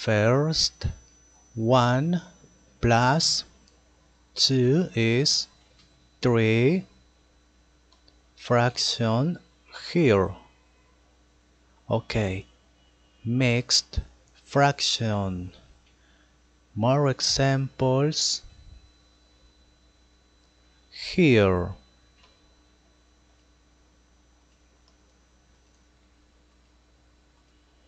First, 1 plus 2 is 3. Fraction here. Okay, mixed fraction. More examples here.